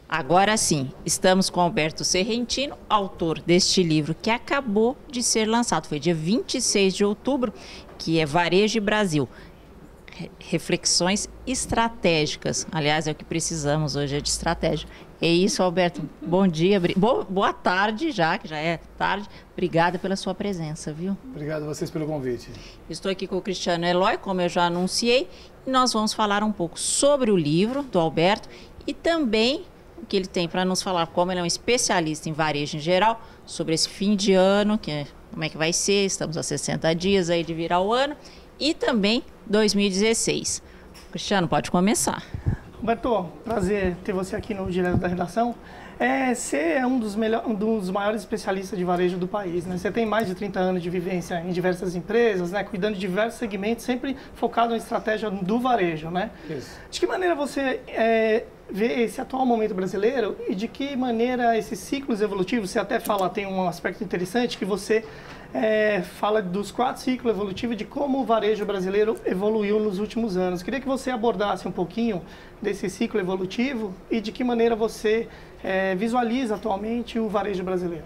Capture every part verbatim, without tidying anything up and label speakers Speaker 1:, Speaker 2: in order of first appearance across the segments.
Speaker 1: Agora sim, estamos com Alberto Serrentino, autor deste livro que acabou de ser lançado. Foi dia vinte e seis de outubro, que é Varejo e Brasil. Reflexões estratégicas. Aliás, é o que precisamos hoje, é de estratégia. É isso, Alberto. Bom dia, boa, boa tarde já, que já é tarde. Obrigada pela sua presença, viu?
Speaker 2: Obrigado a vocês pelo convite.
Speaker 1: Estou aqui com o Cristiano Eloy, como eu já anunciei, e nós vamos falar um pouco sobre o livro do Alberto e também o que ele tem para nos falar, como ele é um especialista em varejo em geral, sobre esse fim de ano, que é, como é que vai ser, estamos a sessenta dias aí de virar o ano, e também dois mil e dezesseis. Cristiano, pode começar.
Speaker 3: Roberto, prazer ter você aqui no Direto da Redação. É, você é um dos, melhor, um dos maiores especialistas de varejo do país, né? Você tem mais de trinta anos de vivência em diversas empresas, né? Cuidando de diversos segmentos, sempre focado na estratégia do varejo, né?
Speaker 2: Isso.
Speaker 3: De que maneira você é, vê esse atual momento brasileiro e de que maneira esses ciclos evolutivos, você até fala, tem um aspecto interessante que você é, fala dos quatro ciclos evolutivos, de como o varejo brasileiro evoluiu nos últimos anos. Queria que você abordasse um pouquinho desse ciclo evolutivo e de que maneira você é, visualiza atualmente o varejo brasileiro.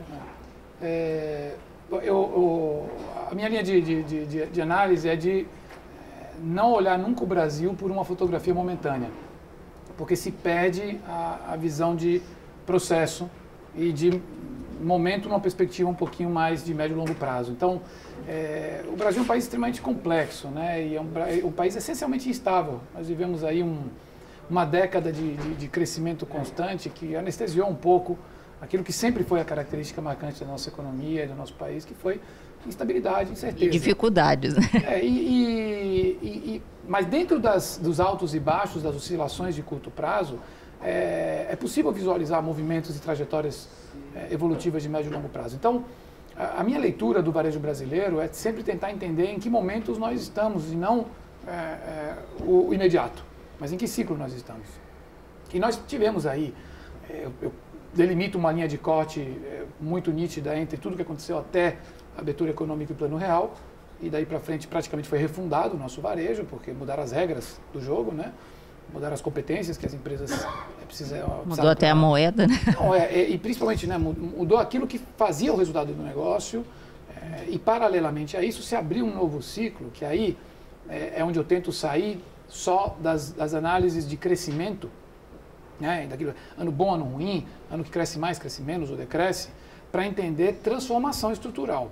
Speaker 2: É, eu, eu, a minha linha de, de, de, de análise é de não olhar nunca o Brasil por uma fotografia momentânea, porque se perde a, a visão de processo e de momento numa perspectiva um pouquinho mais de médio e longo prazo. Então, é, o Brasil é um país extremamente complexo, né? E é um, um país essencialmente instável. Nós vivemos aí um, uma década de, de, de crescimento constante que anestesiou um pouco aquilo que sempre foi a característica marcante da nossa economia, do nosso país, que foi instabilidade, incerteza.
Speaker 1: E dificuldades.
Speaker 2: É, e, e, e, e, mas dentro das, dos altos e baixos, das oscilações de curto prazo, é, é possível visualizar movimentos e trajetórias é, evolutivas de médio e longo prazo. Então, a, a minha leitura do varejo brasileiro é sempre tentar entender em que momentos nós estamos e não é, é, o, o imediato, mas em que ciclo nós estamos. E nós tivemos aí, é, eu, eu delimito uma linha de corte é, muito nítida entre tudo que aconteceu até a abertura econômica e plano real, e daí para frente praticamente foi refundado o nosso varejo, porque mudaram as regras do jogo, né? Mudaram as competências que as empresas é, precisam...
Speaker 1: Mudou até a moeda, né?
Speaker 2: Não, é, é, e principalmente né, mudou aquilo que fazia o resultado do negócio, é, e paralelamente a isso se abriu um novo ciclo, que aí é, é onde eu tento sair só das, das análises de crescimento, né, daquilo, ano bom, ano ruim, ano que cresce mais, cresce menos ou decresce, para entender transformação estrutural.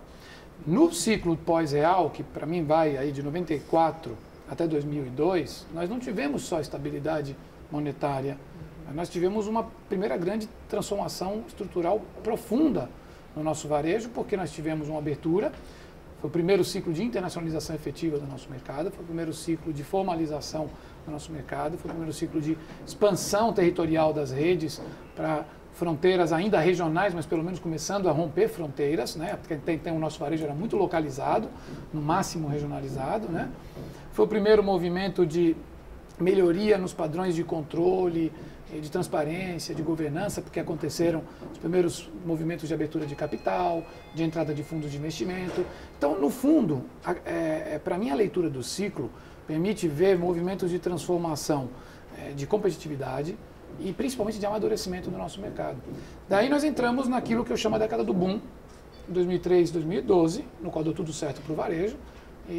Speaker 2: No ciclo pós-real, que para mim vai aí de noventa e quatro até dois mil e dois, nós não tivemos só estabilidade monetária, nós tivemos uma primeira grande transformação estrutural profunda no nosso varejo, porque nós tivemos uma abertura, foi o primeiro ciclo de internacionalização efetiva do nosso mercado, foi o primeiro ciclo de formalização do nosso mercado, foi o primeiro ciclo de expansão territorial das redes para fronteiras ainda regionais, mas pelo menos começando a romper fronteiras, né? Porque tem, tem, o nosso varejo era muito localizado, no máximo regionalizado, né? Foi o primeiro movimento de melhoria nos padrões de controle, de transparência, de governança, porque aconteceram os primeiros movimentos de abertura de capital, de entrada de fundos de investimento. Então, no fundo, é, é, para mim a leitura do ciclo permite ver movimentos de transformação, é, de competitividade, e principalmente de amadurecimento do nosso mercado. Daí nós entramos naquilo que eu chamo a década do boom, dois mil e três, dois mil e doze, no qual deu tudo certo para o varejo, e,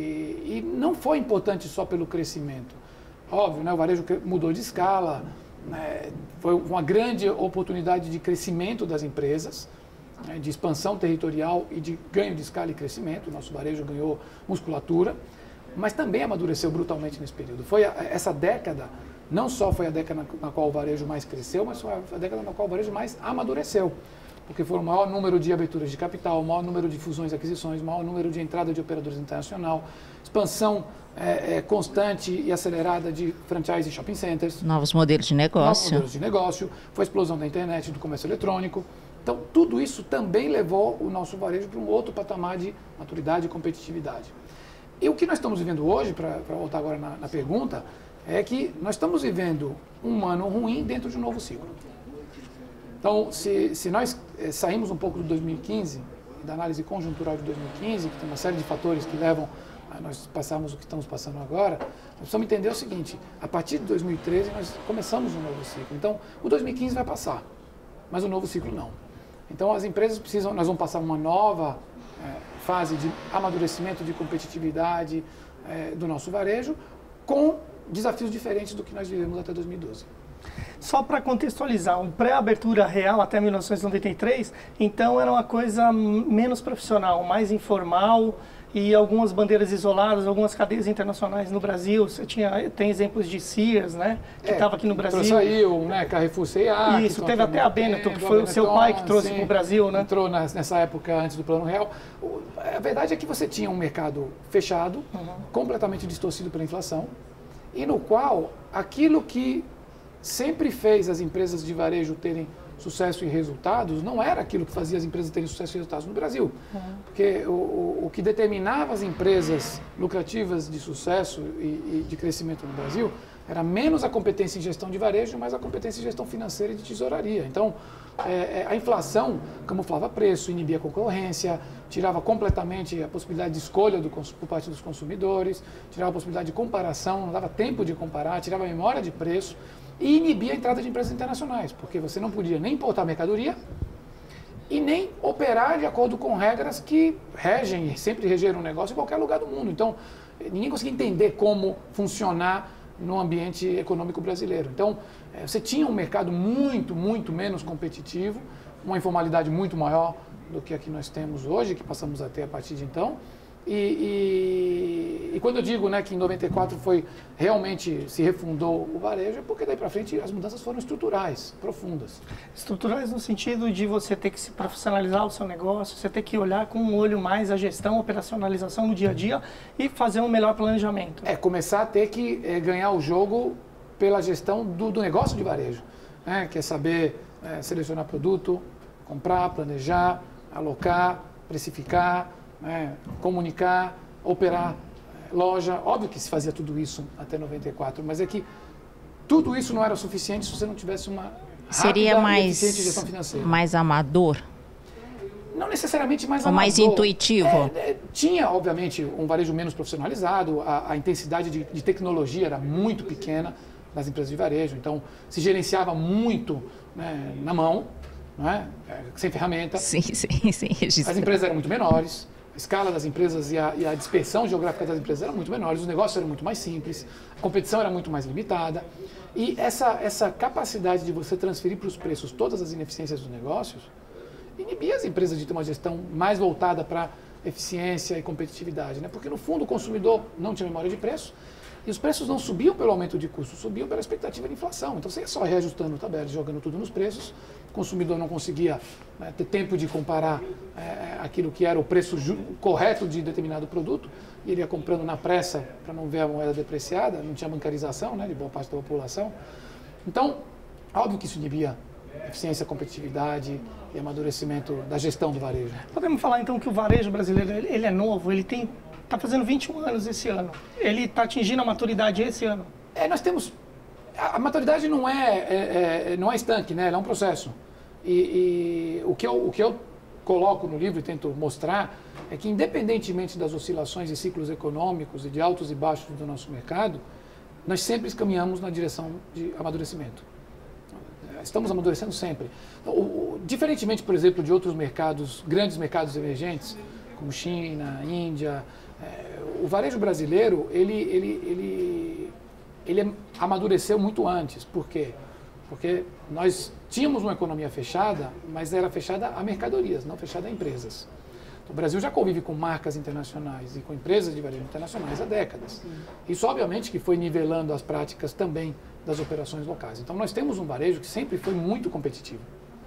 Speaker 2: e não foi importante só pelo crescimento. Óbvio, né, o varejo mudou de escala, né, foi uma grande oportunidade de crescimento das empresas, né, de expansão territorial e de ganho de escala e crescimento. O nosso varejo ganhou musculatura, mas também amadureceu brutalmente nesse período. Foi a, essa década... Não só foi a década na qual o varejo mais cresceu, mas foi a década na qual o varejo mais amadureceu. Porque foi o maior número de aberturas de capital, o maior número de fusões e aquisições, o maior número de entrada de operadores internacional, expansão é, é, constante e acelerada de franchise e shopping centers.
Speaker 1: Novos modelos de negócio.
Speaker 2: Novos modelos de negócio, foi a explosão da internet, do comércio eletrônico. Então, tudo isso também levou o nosso varejo para um outro patamar de maturidade e competitividade. E o que nós estamos vivendo hoje, para voltar agora na, na pergunta, é que nós estamos vivendo um ano ruim dentro de um novo ciclo. Então, se, se nós eh, saímos um pouco do dois mil e quinze, da análise conjuntural de dois mil e quinze, que tem uma série de fatores que levam nós passamos o que estamos passando agora, nós precisamos entender o seguinte, a partir de dois mil e treze nós começamos um novo ciclo. Então, o dois mil e quinze vai passar, mas o novo ciclo não. Então, as empresas precisam, nós vamos passar uma nova é, fase de amadurecimento, de competitividade é, do nosso varejo, com desafios diferentes do que nós vivemos até dois mil e doze.
Speaker 3: Só para contextualizar, o pré-abertura real até mil novecentos e noventa e três, então era uma coisa menos profissional, mais informal e algumas bandeiras isoladas, algumas cadeias internacionais no Brasil. Você tinha, tem exemplos de Sears, né, que estava é, aqui no Brasil.
Speaker 2: Saiu, né, Carrefour, C A.
Speaker 3: Isso, teve até a Benetton, que foi o seu pai que trouxe para o Brasil, né?
Speaker 2: Entrou nessa época antes do Plano Real. A verdade é que você tinha um mercado fechado, uhum. completamente distorcido pela inflação, e no qual aquilo que sempre fez as empresas de varejo terem sucesso e resultados, não era aquilo que fazia as empresas terem sucesso e resultados no Brasil. Uhum. Porque o, o, o que determinava as empresas lucrativas de sucesso e, e de crescimento no Brasil era menos a competência em gestão de varejo, mas a competência em gestão financeira e de tesouraria. Então, é, a inflação camuflava preço, inibia a concorrência, tirava completamente a possibilidade de escolha do, por parte dos consumidores, tirava a possibilidade de comparação, não dava tempo de comparar, tirava a memória de preço, e inibia a entrada de empresas internacionais, porque você não podia nem importar mercadoria e nem operar de acordo com regras que regem e sempre regeram o negócio em qualquer lugar do mundo. Então, ninguém conseguia entender como funcionar no ambiente econômico brasileiro. Então, você tinha um mercado muito, muito menos competitivo, uma informalidade muito maior do que a que nós temos hoje, que passamos a ter a partir de então. E, e, e quando eu digo, né, que em noventa e quatro foi realmente se refundou o varejo, é porque daí para frente as mudanças foram estruturais, profundas.
Speaker 3: Estruturais no sentido de você ter que se profissionalizar o seu negócio, você ter que olhar com um olho mais a gestão, a operacionalização no dia a dia e fazer um melhor planejamento.
Speaker 2: É, começar a ter que é, ganhar o jogo pela gestão do, do negócio de varejo, né, que é saber é, selecionar produto, comprar, planejar, alocar, precificar, né, comunicar, operar é, loja. Óbvio que se fazia tudo isso até noventa e quatro, mas é que tudo isso não era suficiente se você não tivesse uma
Speaker 1: Seria mais,
Speaker 2: gestão financeira.
Speaker 1: Mais amador?
Speaker 2: Não necessariamente mais
Speaker 1: Ou
Speaker 2: amador.
Speaker 1: mais intuitivo?
Speaker 2: É, é, tinha, obviamente, um varejo menos profissionalizado, a, a intensidade de, de tecnologia era muito pequena nas empresas de varejo, então se gerenciava muito, né, na mão, não é? Sem ferramenta.
Speaker 1: Sim, sim, sim.
Speaker 2: As empresas eram muito menores. A escala das empresas e a, e a dispersão geográfica das empresas eram muito menores, os negócios eram muito mais simples, a competição era muito mais limitada. E essa, essa capacidade de você transferir para os preços todas as ineficiências dos negócios inibia as empresas de ter uma gestão mais voltada para eficiência e competitividade, né? Porque no fundo o consumidor não tinha memória de preço e os preços não subiam pelo aumento de custo, subiam pela expectativa de inflação. Então você ia só reajustando tabela, jogando tudo nos preços, o consumidor não conseguia, né, ter tempo de comparar é, aquilo que era o preço correto de determinado produto, e ele ia comprando na pressa para não ver a moeda depreciada, não tinha bancarização, né, de boa parte da população. Então, óbvio que isso inibia eficiência, competitividade e amadurecimento da gestão do varejo.
Speaker 3: Podemos falar então que o varejo brasileiro ele é novo, ele tem está fazendo vinte e um anos esse ano, ele está atingindo a maturidade esse ano?
Speaker 2: É, nós temos a, a maturidade não é, é, é não é estanque, né? Ela é um processo. E, e o que eu o que eu coloco no livro e tento mostrar é que, independentemente das oscilações e ciclos econômicos e de altos e baixos do nosso mercado, nós sempre caminhamos na direção de amadurecimento. Estamos amadurecendo sempre. O, o, diferentemente, por exemplo, de outros mercados, grandes mercados emergentes, como China, Índia, é, o varejo brasileiro, ele, ele, ele, ele amadureceu muito antes. Por quê? Porque nós tínhamos uma economia fechada, mas era fechada a mercadorias, não fechada a empresas. O Brasil já convive com marcas internacionais e com empresas de varejo internacionais há décadas. Isso, obviamente, que foi nivelando as práticas também das operações locais. Então, nós temos um varejo que sempre foi muito competitivo.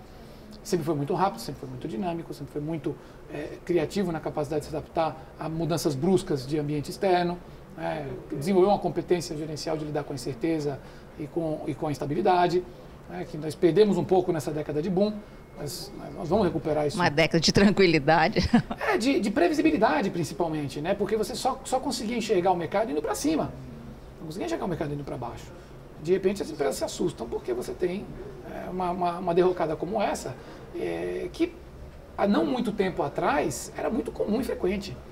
Speaker 2: Sempre foi muito rápido, sempre foi muito dinâmico, sempre foi muito é, criativo na capacidade de se adaptar a mudanças bruscas de ambiente externo, é, desenvolveu uma competência gerencial de lidar com a incerteza e com, e com a instabilidade, é, que nós perdemos um pouco nessa década de boom, mas nós vamos recuperar isso.
Speaker 1: Uma década de tranquilidade.
Speaker 2: É, de, de previsibilidade principalmente, né? Porque você só, só conseguia enxergar o mercado indo para cima, não conseguia enxergar o mercado indo para baixo. De repente as empresas se assustam porque você tem é, uma, uma, uma derrocada como essa, é, que há não muito tempo atrás era muito comum e frequente.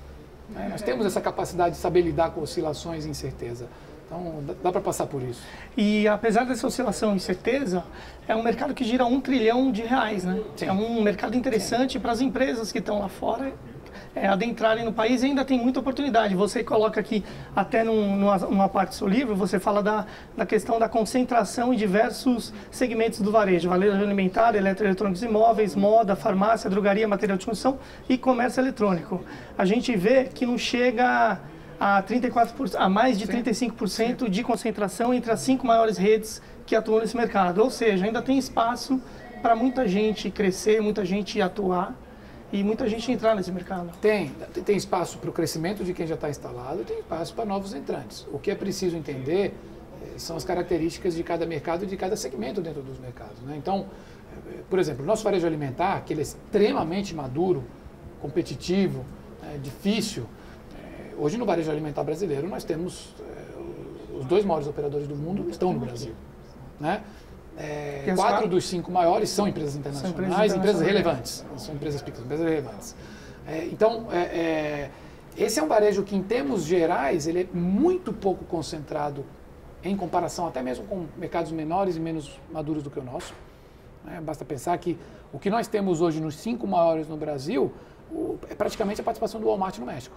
Speaker 2: Né? Nós temos essa capacidade de saber lidar com oscilações e incerteza. Então, dá, dá para passar por isso.
Speaker 3: E apesar dessa oscilação e incerteza, é um mercado que gira um trilhão de reais, né? Sim. É um mercado interessante para as empresas que estão lá fora é, adentrarem no país, e ainda tem muita oportunidade. Você coloca aqui, até num, numa, numa parte do seu livro, você fala da, da questão da concentração em diversos segmentos do varejo. Varejo alimentar, eletroeletrônicos e imóveis, moda, farmácia, drogaria, material de construção e comércio eletrônico. A gente vê que não chega a, trinta e quatro por cento, a mais de trinta e cinco por cento de concentração entre as cinco maiores redes que atuam nesse mercado. Ou seja, ainda tem espaço para muita gente crescer, muita gente atuar e muita gente entrar nesse mercado.
Speaker 2: Tem, tem espaço para o crescimento de quem já está instalado e tem espaço para novos entrantes. O que é preciso entender eh, são as características de cada mercado e de cada segmento dentro dos mercados. Né? Então, eh, por exemplo, o nosso varejo alimentar, que ele é extremamente maduro, competitivo, eh, difícil. Eh, hoje no varejo alimentar brasileiro nós temos eh, os dois maiores operadores do mundo estão no Brasil. Né? É, quatro dos cinco maiores são empresas internacionais, são empresas, empresas relevantes, são empresas pequenas, empresas relevantes. É, então, é, é, esse é um varejo que, em termos gerais, ele é muito pouco concentrado em comparação até mesmo com mercados menores e menos maduros do que o nosso. É, basta pensar que o que nós temos hoje nos cinco maiores no Brasil o, é praticamente a participação do Walmart no México.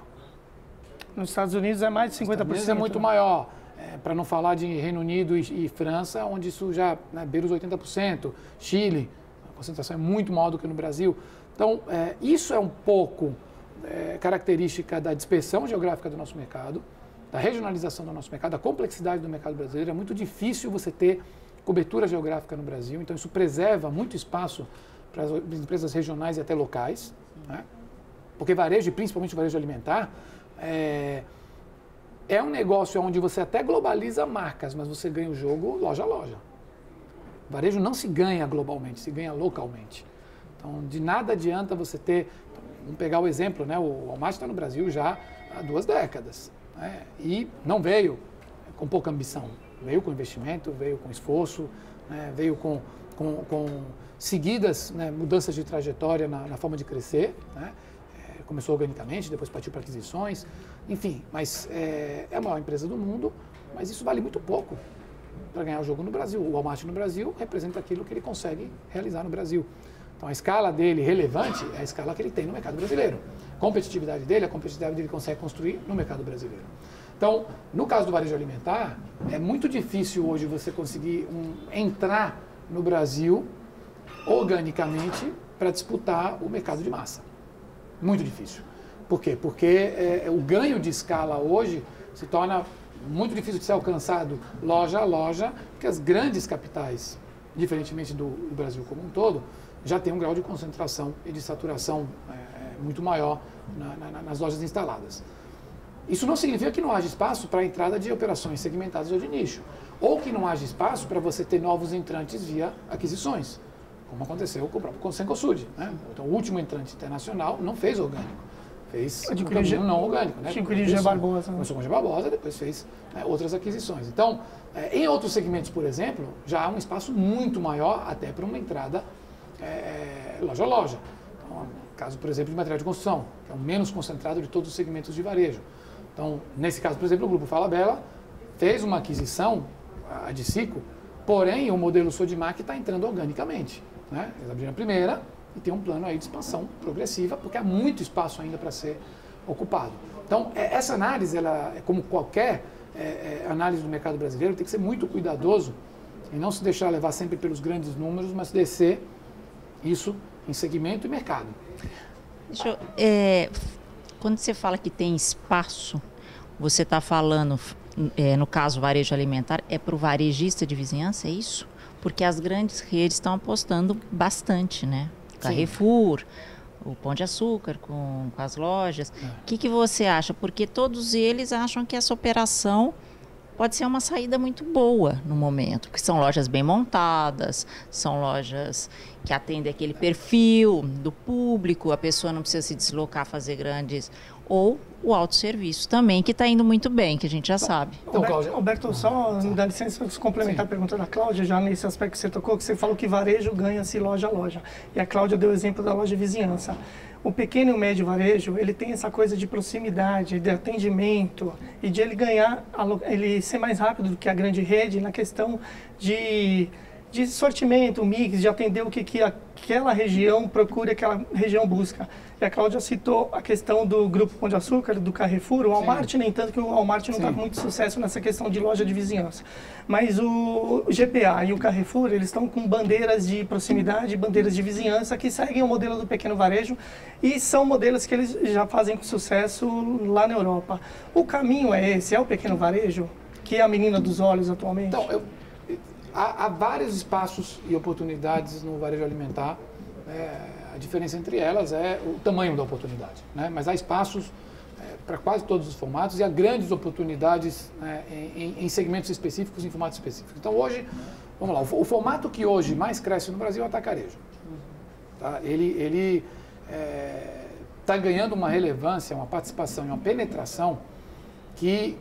Speaker 3: Nos Estados Unidos é mais de cinquenta por cento.
Speaker 2: Nos Estados Unidos é muito maior. É, para não falar de Reino Unido e, e França, onde isso já né, beira os oitenta por cento. Chile, a concentração é muito maior do que no Brasil. Então, é, isso é um pouco é, característica da dispersão geográfica do nosso mercado, da regionalização do nosso mercado, da complexidade do mercado brasileiro. É muito difícil você ter cobertura geográfica no Brasil, então isso preserva muito espaço para as empresas regionais e até locais, né? Porque varejo, principalmente varejo alimentar, é, é um negócio onde você até globaliza marcas, mas você ganha o jogo loja a loja. O varejo não se ganha globalmente, se ganha localmente. Então, de nada adianta você ter... Vamos pegar o exemplo, né? O Walmart está no Brasil já há duas décadas. Né? E não veio com pouca ambição. Veio com investimento, veio com esforço, né? Veio com, com, com seguidas né? mudanças de trajetória na, na forma de crescer. Né? É, começou organicamente, depois partiu para aquisições. Enfim, mas é, é a maior empresa do mundo, mas isso vale muito pouco para ganhar o jogo no Brasil. O Walmart no Brasil representa aquilo que ele consegue realizar no Brasil. Então, a escala dele relevante é a escala que ele tem no mercado brasileiro. A competitividade dele, a competitividade dele consegue construir no mercado brasileiro. Então, no caso do varejo alimentar, é muito difícil hoje você conseguir um, entrar no Brasil organicamente para disputar o mercado de massa. Muito difícil. Por quê? Porque é, o ganho de escala hoje se torna muito difícil de ser alcançado loja a loja, porque as grandes capitais, diferentemente do, do Brasil como um todo, já tem um grau de concentração e de saturação é, muito maior na, na, nas lojas instaladas. Isso não significa que não haja espaço para a entrada de operações segmentadas ou de nicho, ou que não haja espaço para você ter novos entrantes via aquisições, como aconteceu com o próprio Cencosud, né? Então, o último entrante internacional não fez orgânico. Fez um caminho não orgânico, né?
Speaker 3: Tinha o G Barbosa.
Speaker 2: Começou com o G Barbosa, depois fez né, outras aquisições. Então, é, em outros segmentos, por exemplo, já há um espaço muito maior até para uma entrada é, loja a loja. Então, caso, por exemplo, de material de construção, que é o menos concentrado de todos os segmentos de varejo. Então, nesse caso, por exemplo, o Grupo Falabella fez uma aquisição, a de Cico, porém o modelo Sodimac está entrando organicamente. Né? Eles abriram a primeira, e tem um plano aí de expansão progressiva, porque há muito espaço ainda para ser ocupado. Então, essa análise, ela, como qualquer é, é, análise do mercado brasileiro, tem que ser muito cuidadoso e não se deixar levar sempre pelos grandes números, mas descer isso em segmento e mercado.
Speaker 1: Deixa eu, é, quando você fala que tem espaço, você está falando, é, no caso varejo alimentar, é para o varejista de vizinhança, é isso? Porque as grandes redes estão apostando bastante, né? Carrefour, sim, o Pão de Açúcar com, com as lojas. O é. que, que você acha? Porque todos eles acham que essa operação pode ser uma saída muito boa no momento, porque são lojas bem montadas, são lojas que atendem aquele perfil do público, a pessoa não precisa se deslocar, fazer grandes... Ou o autosserviço também, que está indo muito bem, que a gente já sabe.
Speaker 3: Então, Alberto, Alberto, só me dá licença de complementar, sim, a pergunta da Cláudia, já nesse aspecto que você tocou, que você falou que varejo ganha-se loja a loja. E a Cláudia deu o exemplo da loja de vizinhança. o pequeno e o médio varejo, ele tem essa coisa de proximidade, de atendimento e de ele ganhar, ele ser mais rápido do que a grande rede na questão de, de sortimento, mix, de atender o que, que aquela região procura, aquela região busca. E a Cláudia citou a questão do Grupo Pão de Açúcar, do Carrefour, o Walmart, Sim. nem tanto que o Walmart não está com muito sucesso nessa questão de loja de vizinhança. Mas o G P A e o Carrefour, eles estão com bandeiras de proximidade, bandeiras de vizinhança, que seguem o modelo do pequeno varejo e são modelos que eles já fazem com sucesso lá na Europa. O caminho é esse, é o pequeno varejo, que é a menina dos olhos atualmente?
Speaker 2: Então, eu, há, há vários espaços e oportunidades no varejo alimentar. É, a diferença entre elas é o tamanho da oportunidade, né? Mas há espaços é, para quase todos os formatos e há grandes oportunidades né, em, em segmentos específicos, em formatos específicos. Então hoje, vamos lá, o, o formato que hoje mais cresce no Brasil é o atacarejo. Tá? Ele ele está é, ganhando uma relevância, uma participação e uma penetração que,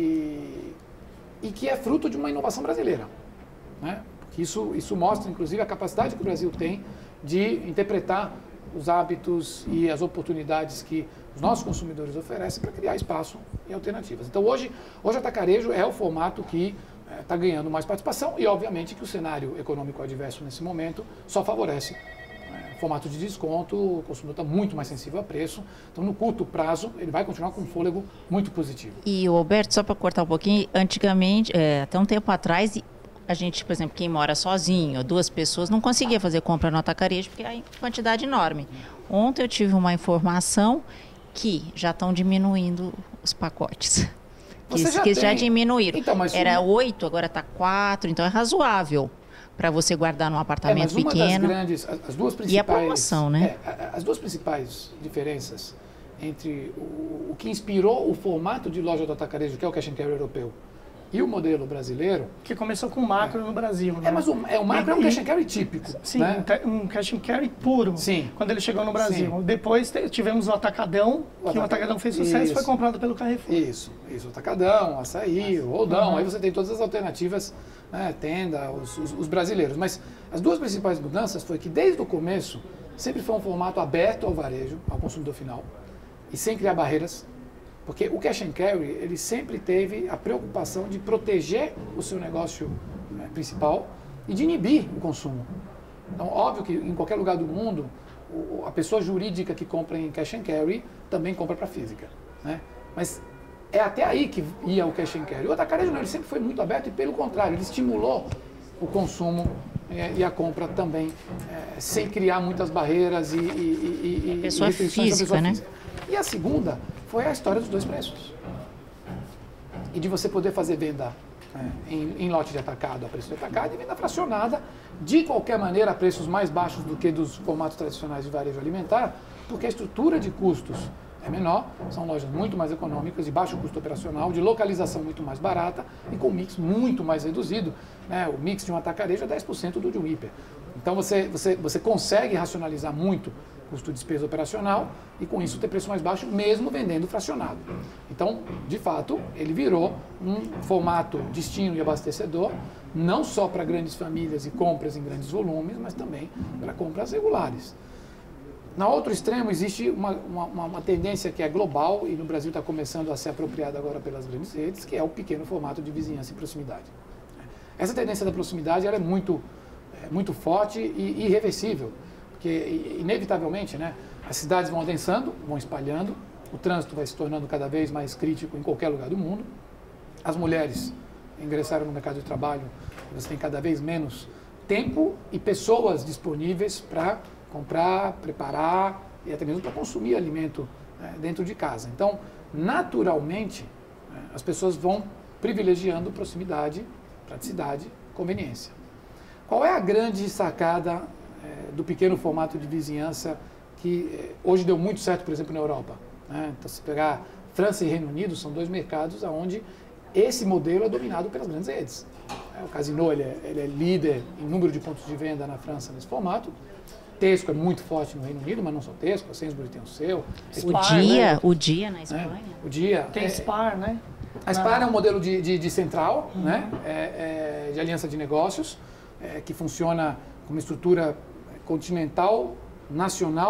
Speaker 2: que, e que é fruto de uma inovação brasileira, né? Isso, isso mostra, inclusive, a capacidade que o Brasil tem de interpretar os hábitos e as oportunidades que os nossos consumidores oferecem para criar espaço e alternativas. Então, hoje, hoje o atacarejo é o formato que está é, ganhando mais participação e, obviamente, que o cenário econômico adverso nesse momento só favorece é, formato de desconto, o consumidor está muito mais sensível a preço. Então, no curto prazo, ele vai continuar com um fôlego muito positivo.
Speaker 1: E, Roberto, só para cortar um pouquinho, antigamente, é, até um tempo atrás, a gente, por exemplo, quem mora sozinho, duas pessoas, não conseguia fazer compra no atacarejo porque é quantidade enorme. Ontem eu tive uma informação que já estão diminuindo os pacotes. Que,
Speaker 2: já,
Speaker 1: que já diminuíram.
Speaker 2: Então,
Speaker 1: Era oito, agora está quatro, então é razoável para você guardar num apartamento
Speaker 2: é, mas uma
Speaker 1: pequeno.
Speaker 2: Das grandes, as, as duas principais,
Speaker 1: e a promoção, né?
Speaker 2: É, as duas principais diferenças entre o, o que inspirou o formato de loja do atacarejo, que é o cash and carry europeu, e o modelo brasileiro...
Speaker 3: Que começou com macro é. no Brasil, né?
Speaker 2: É, mas o, é, o macro e, é um cash and carry típico.
Speaker 3: Sim,
Speaker 2: né?
Speaker 3: um cash and carry puro,
Speaker 2: sim.
Speaker 3: quando ele chegou no Brasil. Sim. Depois tivemos o Atacadão, o que o Atacadão fez sucesso e foi comprado pelo Carrefour.
Speaker 2: Isso, isso. O Atacadão, Açaí, o Roldão, uhum. Aí você tem todas as alternativas, né? Tenda, os, os, os brasileiros. Mas as duas principais mudanças foi que desde o começo sempre foi um formato aberto ao varejo, ao consumidor final, e sem criar barreiras. Porque o cash and carry, ele sempre teve a preocupação de proteger o seu negócio né, principal e de inibir o consumo. Então, óbvio que em qualquer lugar do mundo, o, a pessoa jurídica que compra em cash and carry também compra para física. Né? Mas é até aí que ia o cash and carry. O atacarejo não, ele sempre foi muito aberto e, pelo contrário, ele estimulou o consumo é, e a compra também, é, sem criar muitas barreiras e, e, e,
Speaker 1: e pessoa física, pessoa né? Física.
Speaker 2: E a segunda foi a história dos dois preços. E de você poder fazer venda é, em, em lote de atacado a preço de atacado e venda fracionada, de qualquer maneira, a preços mais baixos do que dos formatos tradicionais de varejo alimentar, porque a estrutura de custos é menor, são lojas muito mais econômicas, de baixo custo operacional, de localização muito mais barata e com mix muito mais reduzido. Né? O mix de um atacarejo é dez por cento do de um hiper. Então você, você, você consegue racionalizar muito custo de despesa operacional e com isso ter preço mais baixo, mesmo vendendo fracionado. Então, de fato, ele virou um formato destino e abastecedor, não só para grandes famílias e compras em grandes volumes, mas também para compras regulares. Na outro extremo, existe uma, uma, uma tendência que é global e no Brasil está começando a ser apropriada agora pelas grandes redes, que é o pequeno formato de vizinhança e proximidade. Essa tendência da proximidade ela é muito, é, muito forte e irreversível. Porque, inevitavelmente, né, as cidades vão adensando, vão espalhando, o trânsito vai se tornando cada vez mais crítico em qualquer lugar do mundo, as mulheres ingressaram no mercado de trabalho, você tem cada vez menos tempo e pessoas disponíveis para comprar, preparar e até mesmo para consumir alimento né, dentro de casa. Então, naturalmente, né, as pessoas vão privilegiando proximidade, praticidade, conveniência. Qual é a grande sacada do pequeno formato de vizinhança que hoje deu muito certo, por exemplo, na Europa? Né? Então, se pegar França e Reino Unido, são dois mercados onde esse modelo é dominado pelas grandes redes. O Casino ele é, ele é líder em número de pontos de venda na França nesse formato. Tesco é muito forte no Reino Unido, mas não só Tesco, a Sainsbury tem o seu.
Speaker 1: O Dia, né? o Dia na Espanha.
Speaker 2: É, o Dia.
Speaker 3: Tem é, Spar, né?
Speaker 2: A Spar é um modelo de, de, de central, uhum. né? é, é, de aliança de negócios, é, que funciona com uma estrutura continental, nacional,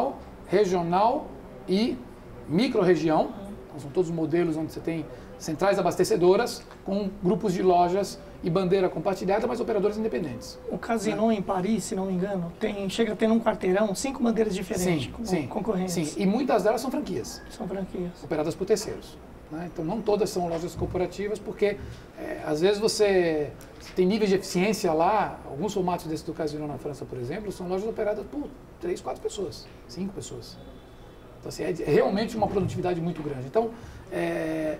Speaker 2: regional e micro-região. Então, são todos modelos onde você tem centrais abastecedoras com grupos de lojas e bandeira compartilhada, mas operadores independentes.
Speaker 3: O Casino, né, em Paris, se não me engano, tem, chega a ter num quarteirão cinco bandeiras diferentes,
Speaker 2: sim,
Speaker 3: com
Speaker 2: sim,
Speaker 3: concorrentes.
Speaker 2: Sim, e muitas delas são franquias.
Speaker 3: São franquias.
Speaker 2: Operadas por terceiros. Né? Então, não todas são lojas corporativas, porque é, às vezes você tem níveis de eficiência lá. Alguns formatos desse do Casino na França, por exemplo, são lojas operadas por três, quatro pessoas, cinco pessoas. Então, assim, é realmente uma produtividade muito grande. Então, é,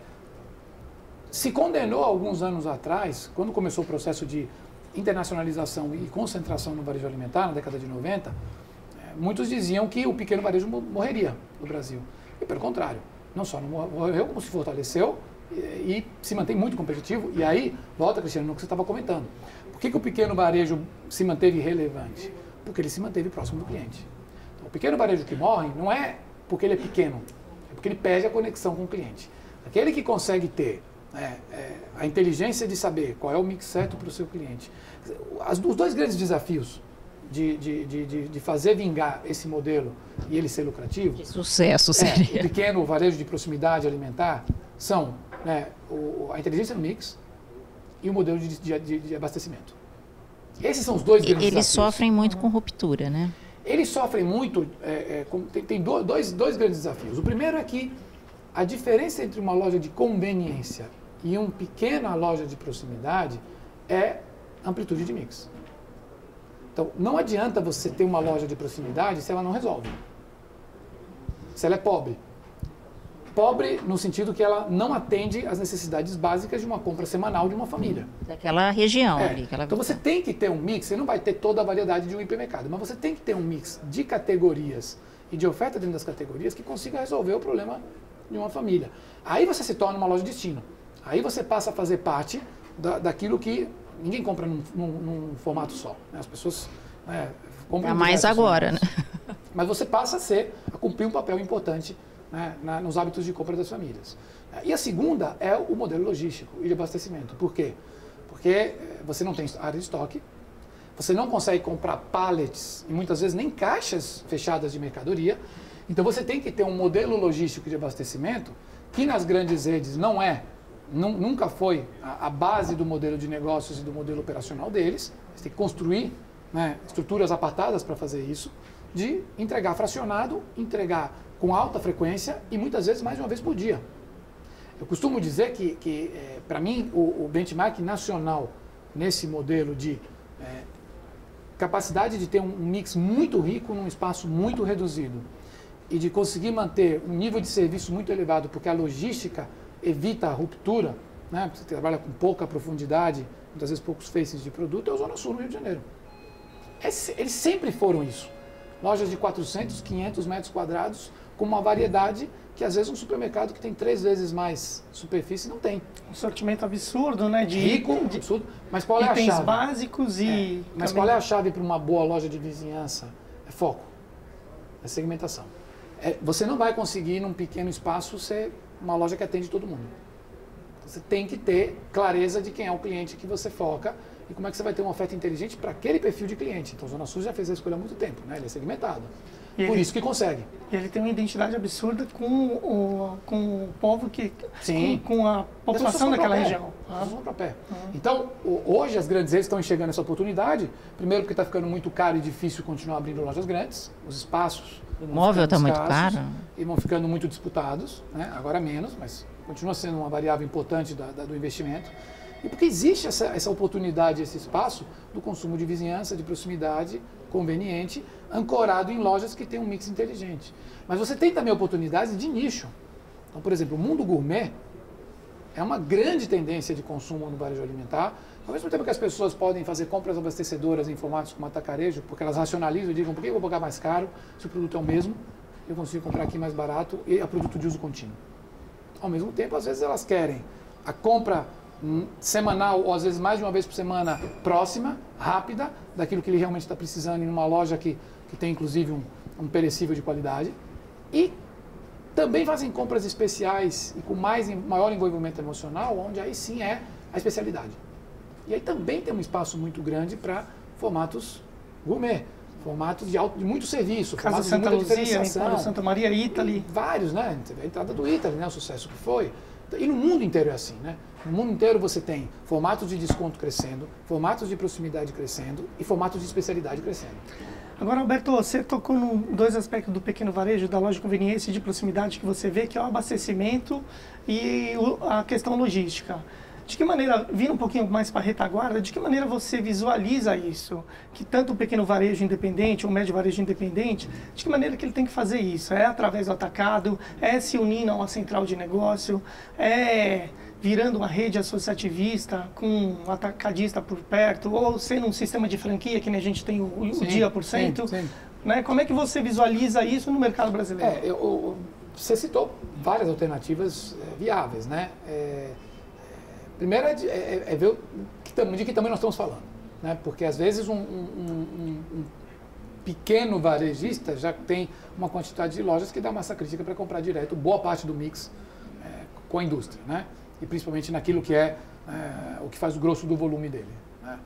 Speaker 2: se condenou alguns anos atrás, quando começou o processo de internacionalização e concentração no varejo alimentar, na década de noventa, é, muitos diziam que o pequeno varejo morreria no Brasil. E pelo contrário, não só não morreu, como se fortaleceu e, e se mantém muito competitivo. E aí, volta, Cristiano, no que você estava comentando. Por que, que o pequeno varejo se manteve relevante? Porque ele se manteve próximo do cliente. Então, o pequeno varejo que morre não é porque ele é pequeno, é porque ele perde a conexão com o cliente. Aquele que consegue ter é, é, a inteligência de saber qual é o mix certo para o seu cliente. As, os dois grandes desafios de, de, de, de fazer vingar esse modelo e ele ser lucrativo...
Speaker 1: Que sucesso
Speaker 2: é,
Speaker 1: seria.
Speaker 2: o pequeno varejo de proximidade alimentar são, né, o, a inteligência no mix e o modelo de, de, de, de abastecimento. Esses são os dois grandes
Speaker 1: Eles
Speaker 2: desafios.
Speaker 1: sofrem muito com ruptura, né?
Speaker 2: Eles sofrem muito, é, é, com, tem, tem dois, dois grandes desafios. O primeiro é que a diferença entre uma loja de conveniência e uma pequena loja de proximidade é amplitude de mix. Então, não adianta você ter uma loja de proximidade se ela não resolve. Se ela é pobre. Pobre no sentido que ela não atende às necessidades básicas de uma compra semanal de uma família.
Speaker 1: Daquela região
Speaker 2: É.
Speaker 1: ali. Aquela...
Speaker 2: Então você tem que ter um mix, você não vai ter toda a variedade de um hipermercado, mas você tem que ter um mix de categorias e de oferta dentro das categorias que consiga resolver o problema de uma família. Aí você se torna uma loja de destino. Aí você passa a fazer parte da, daquilo que ninguém compra num, num, num formato só. Né? As pessoas né, compram...
Speaker 1: É mais agora, né?
Speaker 2: Mas você passa a ser, a cumprir um papel importante, né, na, nos hábitos de compra das famílias. E a segunda é o modelo logístico e de abastecimento. Por quê? Porque você não tem área de estoque, você não consegue comprar pallets e muitas vezes nem caixas fechadas de mercadoria. Então você tem que ter um modelo logístico de abastecimento que nas grandes redes não é, nunca foi a, a base do modelo de negócios e do modelo operacional deles. Você tem que construir, né, estruturas apartadas para fazer isso, de entregar fracionado, entregar com alta frequência e muitas vezes mais de uma vez por dia. Eu costumo dizer que, que é, para mim, o, o benchmark nacional nesse modelo de é, capacidade de ter um mix muito rico num espaço muito reduzido e de conseguir manter um nível de serviço muito elevado, porque a logística evita a ruptura, né? Você trabalha com pouca profundidade, muitas vezes poucos faces de produto, é a Zona Sul no Rio de Janeiro. É, eles sempre foram isso. Lojas de quatrocentos, quinhentos metros quadrados, com uma variedade que às vezes um supermercado que tem três vezes mais superfície não tem.
Speaker 3: Um sortimento absurdo, né? De
Speaker 2: rico,
Speaker 3: de
Speaker 2: absurdo. Mas qual é a
Speaker 3: itens
Speaker 2: chave?
Speaker 3: básicos e...
Speaker 2: É. Mas
Speaker 3: também...
Speaker 2: qual é a chave para uma boa loja de vizinhança? É foco. É segmentação. É, você não vai conseguir, num pequeno espaço, ser uma loja que atende todo mundo. Você tem que ter clareza de quem é o cliente que você foca e como é que você vai ter uma oferta inteligente para aquele perfil de cliente. Então, a Zona Sul já fez a escolha há muito tempo, né? Ele é segmentado.
Speaker 3: E
Speaker 2: Por
Speaker 3: ele,
Speaker 2: isso que consegue.
Speaker 3: Ele tem uma identidade absurda com o, com o povo que...
Speaker 2: Sim.
Speaker 3: Com, com a população daquela região.
Speaker 2: Ah. Vão para pé. Ah. Então, hoje as grandes redes estão enxergando essa oportunidade. Primeiro porque está ficando muito caro e difícil continuar abrindo lojas grandes. Os espaços...
Speaker 1: O imóvel está muito caro.
Speaker 2: E vão ficando muito disputados, né? Agora menos, mas continua sendo uma variável importante da, da, do investimento. E porque existe essa, essa oportunidade, esse espaço do consumo de vizinhança, de proximidade, conveniente, ancorado em lojas que têm um mix inteligente. Mas você tem também oportunidades de nicho. Então, por exemplo, o mundo gourmet é uma grande tendência de consumo no varejo alimentar. Ao mesmo tempo que as pessoas podem fazer compras abastecedoras em formatos como atacarejo, porque elas racionalizam e digam, por que eu vou pagar mais caro se o produto é o mesmo, eu consigo comprar aqui mais barato e é produto de uso contínuo. Ao mesmo tempo, às vezes elas querem a compra semanal ou às vezes mais de uma vez por semana próxima, rápida, daquilo que ele realmente está precisando em uma loja que, que tem inclusive um, um perecível de qualidade. E também fazem compras especiais e com mais, maior envolvimento emocional, onde aí sim é a especialidade. E aí também tem um espaço muito grande para formatos gourmet, formatos de, alto, de muito serviço,
Speaker 3: Casa
Speaker 2: formatos
Speaker 3: Santa
Speaker 2: de muita
Speaker 3: Luzia,
Speaker 2: diferenciação.
Speaker 3: Empório Santa Maria, Italy.
Speaker 2: Vários, né? A entrada do Italy, né? O sucesso que foi. E no mundo inteiro é assim, né? No mundo inteiro você tem formatos de desconto crescendo, formatos de proximidade crescendo e formatos de especialidade crescendo.
Speaker 3: Agora, Alberto, você tocou em dois aspectos do pequeno varejo, da loja de conveniência e de proximidade que você vê, que é o abastecimento e a questão logística. De que maneira, vindo um pouquinho mais para a retaguarda, de que maneira você visualiza isso? Que tanto o pequeno varejo independente, ou o médio varejo independente, de que maneira que ele tem que fazer isso? É através do atacado? É se unindo a uma central de negócio? É virando uma rede associativista com um atacadista por perto? Ou sendo um sistema de franquia, que nem a gente tem o, sim, o dia por cento? Sim, sim. Né? Como é que você visualiza isso no mercado brasileiro?
Speaker 2: É, eu, você citou várias alternativas é, viáveis, né? É, Primeiro é, de, é, é ver que, de que também nós estamos falando, né? Porque às vezes um, um, um, um pequeno varejista já tem uma quantidade de lojas que dá massa crítica para comprar direto boa parte do mix é, com a indústria, né? E principalmente naquilo que é, é o que faz o grosso do volume dele, né?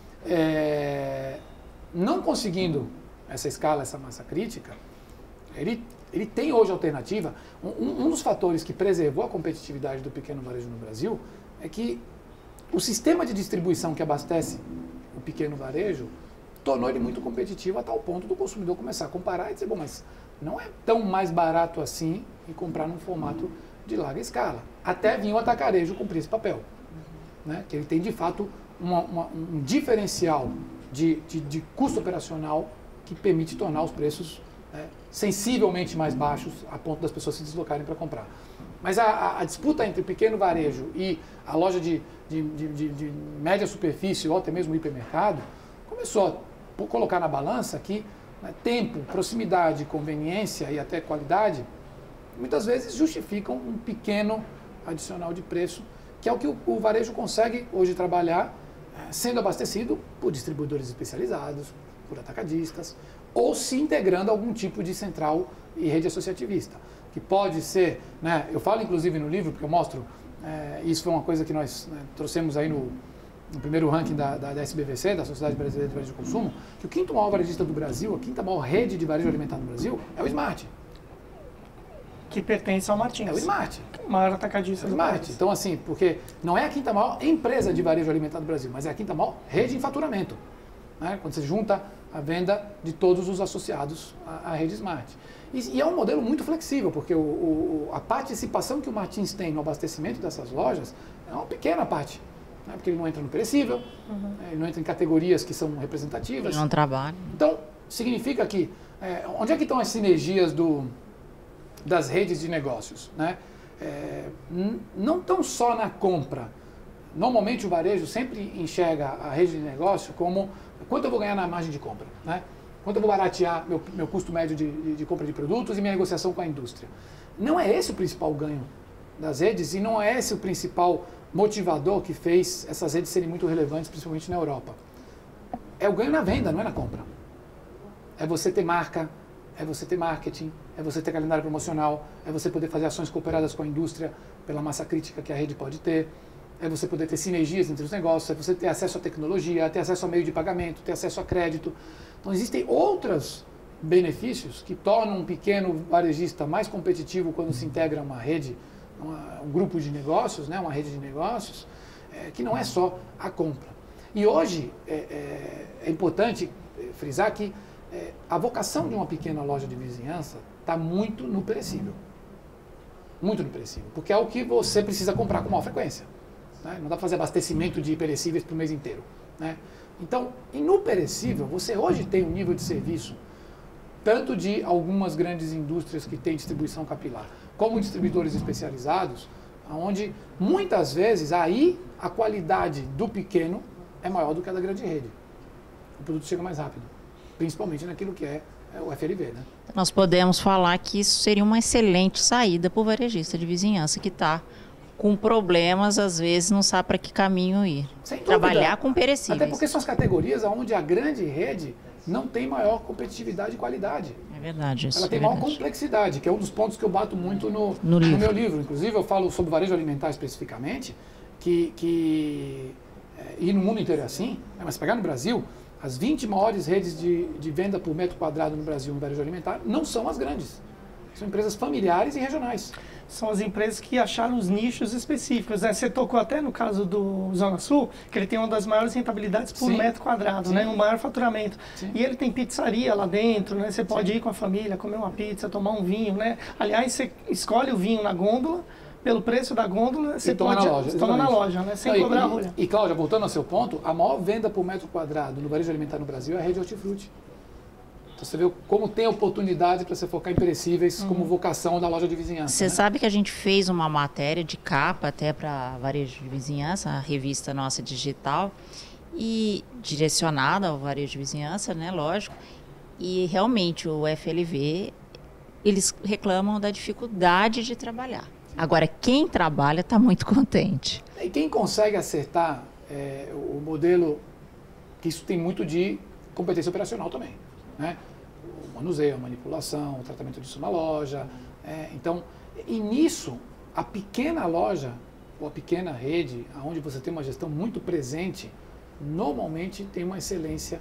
Speaker 2: É, não conseguindo essa escala, essa massa crítica, ele, ele tem hoje alternativa. Um, um dos fatores que preservou a competitividade do pequeno varejo no Brasil é que o sistema de distribuição que abastece o pequeno varejo tornou ele muito competitivo a tal ponto do consumidor começar a comparar e dizer, bom, mas não é tão mais barato assim e comprar num formato de larga escala. Até vir o atacarejo cumprir esse papel, né? Que ele tem de fato uma, uma, um diferencial de, de, de custo operacional que permite tornar os preços né, sensivelmente mais baixos a ponto das pessoas se deslocarem para comprar. Mas a, a, a disputa entre o pequeno varejo e a loja de, de, de, de, de média superfície ou até mesmo o hipermercado começou a colocar na balança que né, tempo, proximidade, conveniência e até qualidade muitas vezes justificam um pequeno adicional de preço, que é o que o, o varejo consegue hoje trabalhar eh, sendo abastecido por distribuidores especializados, por atacadistas, ou se integrando a algum tipo de central e rede associativista. Que pode ser, né, eu falo inclusive no livro, porque eu mostro, é, isso foi uma coisa que nós né, trouxemos aí no, no primeiro ranking da, da, da S B V C, da Sociedade Brasileira de Varejo de Consumo, que o quinto maior varejista do Brasil, a quinta maior rede de varejo alimentar no Brasil, é o Smart.
Speaker 3: Que pertence ao Martins.
Speaker 2: É o Smart.
Speaker 3: O maior atacadista
Speaker 2: é o
Speaker 3: do
Speaker 2: Smart.
Speaker 3: país.
Speaker 2: Então assim, porque não é a quinta maior empresa de varejo alimentar do Brasil, mas é a quinta maior rede em faturamento. Né, quando você junta a venda de todos os associados à, à rede Smart. E, e é um modelo muito flexível, porque o, o, a participação que o Martins tem no abastecimento dessas lojas é uma pequena parte, né, porque ele não entra no perecível, uhum. né, ele não entra em categorias que são representativas.
Speaker 1: Ele não trabalha.
Speaker 2: Então, significa que, é, onde é que estão as sinergias do, das redes de negócios? Né? É, não estão só na compra. Normalmente o varejo sempre enxerga a rede de negócio como quanto eu vou ganhar na margem de compra, né? Quanto eu vou baratear meu, meu custo médio de, de, de compra de produtos e minha negociação com a indústria. Não é esse o principal ganho das redes e não é esse o principal motivador que fez essas redes serem muito relevantes, principalmente na Europa. É o ganho na venda, não é na compra. É você ter marca, é você ter marketing, é você ter calendário promocional, é você poder fazer ações cooperadas com a indústria pela massa crítica que a rede pode ter, é você poder ter sinergias entre os negócios, é você ter acesso à tecnologia, ter acesso a meio de pagamento, ter acesso a crédito. Então existem outros benefícios que tornam um pequeno varejista mais competitivo quando se integra a uma rede, uma, um grupo de negócios, né, uma rede de negócios, é, que não é só a compra. E hoje é, é, é importante frisar que é, a vocação de uma pequena loja de vizinhança está muito no perecível. Muito no perecível, porque é o que você precisa comprar com maior frequência. Né? Não dá para fazer abastecimento de perecíveis para o mês inteiro. Né? Então, e no perecível, você hoje tem um nível de serviço, tanto de algumas grandes indústrias que têm distribuição capilar, como distribuidores especializados, onde muitas vezes aí a qualidade do pequeno é maior do que a da grande rede. O produto chega mais rápido, principalmente naquilo que é o F L V. Né?
Speaker 1: Nós podemos falar que isso seria uma excelente saída para o varejista de vizinhança que está com problemas, às vezes não sabe para que caminho ir.
Speaker 2: Sem
Speaker 1: Trabalhar
Speaker 2: dúvida.
Speaker 1: com perecíveis.
Speaker 2: Até porque são as categorias onde a grande rede não tem maior competitividade e qualidade.
Speaker 1: É verdade isso.
Speaker 2: Ela tem
Speaker 1: é
Speaker 2: maior
Speaker 1: verdade.
Speaker 2: complexidade, que é um dos pontos que eu bato muito no,
Speaker 1: no,
Speaker 2: no
Speaker 1: livro.
Speaker 2: meu livro. Inclusive eu falo sobre varejo alimentar especificamente, que, que é, e no mundo inteiro é assim, né? Mas pegar no Brasil, As vinte maiores redes de, de venda por metro quadrado no Brasil no varejo alimentar não são as grandes. São empresas familiares e regionais.
Speaker 3: São as empresas que acharam os nichos específicos, né? Você tocou até no caso do Zona Sul, que ele tem uma das maiores rentabilidades por Sim. metro quadrado, Sim. né? O maior faturamento. Sim. E ele tem pizzaria lá dentro, né? Você pode Sim. ir com a família, comer uma pizza, tomar um vinho, né? Aliás, você escolhe o vinho na gôndola, pelo preço da gôndola, você
Speaker 2: toma
Speaker 3: pode
Speaker 2: na loja,
Speaker 3: toma na loja, né? Sem
Speaker 2: Não,
Speaker 3: cobrar
Speaker 2: e,
Speaker 3: a rolha.
Speaker 2: E, e, Cláudia, voltando ao seu ponto, a maior venda por metro quadrado no varejo alimentar no Brasil é a rede Hortifruti. Então você vê como tem oportunidade para você focar em perecíveis uhum. como vocação da loja de vizinhança.
Speaker 1: Você
Speaker 2: né?
Speaker 1: sabe que a gente fez uma matéria de capa até para Varejo de Vizinhança, a revista nossa digital, e direcionada ao varejo de vizinhança, né, lógico. E realmente o F L V, eles reclamam da dificuldade de trabalhar. Agora, quem trabalha está muito contente.
Speaker 2: E quem consegue acertar é, o modelo, que isso tem muito de competência operacional também. Né? O manuseio, a manipulação, o tratamento disso na loja. É, então, e nisso, a pequena loja, ou a pequena rede, onde você tem uma gestão muito presente, normalmente tem uma excelência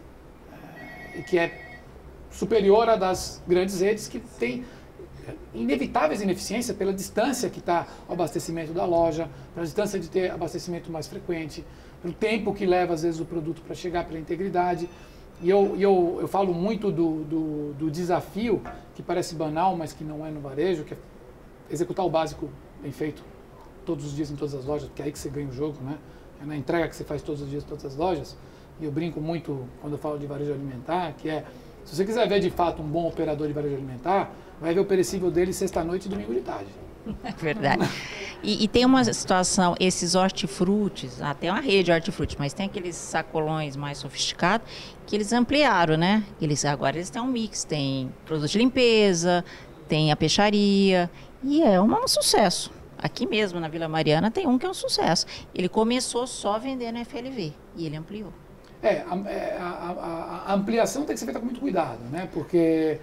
Speaker 2: é, que é superior à das grandes redes que têm inevitáveis ineficiências pela distância que está o abastecimento da loja, pela distância de ter abastecimento mais frequente, pelo tempo que leva, às vezes, o produto para chegar, pela integridade. E eu, eu, eu falo muito do, do, do desafio, que parece banal, mas que não é no varejo, que é executar o básico bem feito todos os dias em todas as lojas, porque é aí que você ganha o jogo, né? É na entrega que você faz todos os dias em todas as lojas. E eu brinco muito quando eu falo de varejo alimentar, que é, se você quiser ver de fato um bom operador de varejo alimentar, vai ver o perecível dele sexta-noite e domingo de tarde.
Speaker 1: É verdade. E, e tem uma situação, esses hortifrutis, até uma rede de hortifrutis, mas tem aqueles sacolões mais sofisticados que eles ampliaram, né? Eles, agora eles têm um mix, tem produtos de limpeza, tem a peixaria, e é um, um sucesso. Aqui mesmo, na Vila Mariana, tem um que é um sucesso. Ele começou só vendendo F L V e ele ampliou.
Speaker 2: É, a, a, a, a ampliação tem que ser feita com muito cuidado, né? Porque...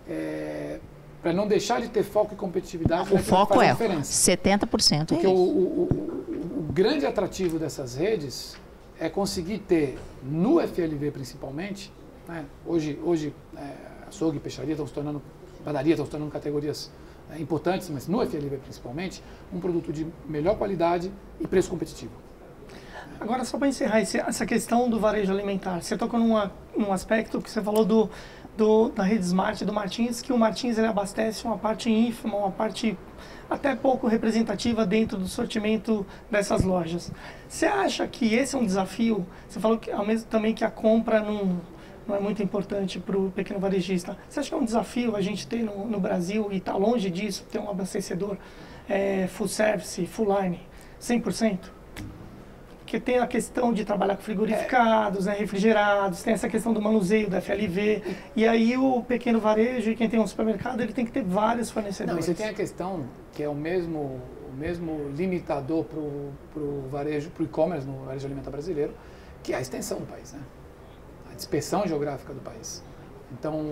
Speaker 2: É, para não deixar de ter foco e competitividade,
Speaker 1: o foco é
Speaker 2: diferença.
Speaker 1: setenta por cento.
Speaker 2: Porque
Speaker 1: é
Speaker 2: o, o, o, o grande atrativo dessas redes é conseguir ter, no F L V principalmente, né, hoje, hoje é, açougue e peixaria estão se tornando, padaria estão se tornando categorias é, importantes, mas no F L V principalmente, um produto de melhor qualidade e preço competitivo.
Speaker 3: Agora, só para encerrar esse, essa questão do varejo alimentar, você tocou numa, num aspecto que você falou do Do, da rede Smart do Martins, que o Martins ele abastece uma parte ínfima, uma parte até pouco representativa dentro do sortimento dessas lojas. Você acha que esse é um desafio? Você falou que, ao mesmo também que a compra não, não é muito importante para o pequeno varejista. Você acha que é um desafio a gente ter no, no Brasil, e está longe disso, ter um abastecedor é, full service, full line, cem por cento? Porque tem a questão de trabalhar com frigorificados, é. né, refrigerados, tem essa questão do manuseio da F L V, e aí o pequeno varejo e quem tem um supermercado, ele tem que ter vários fornecedores.
Speaker 2: Não, e você tem a questão que é o mesmo, o mesmo limitador para o varejo, para o e-commerce no varejo alimentar brasileiro, que é a extensão do país, né? A dispersão geográfica do país. Então,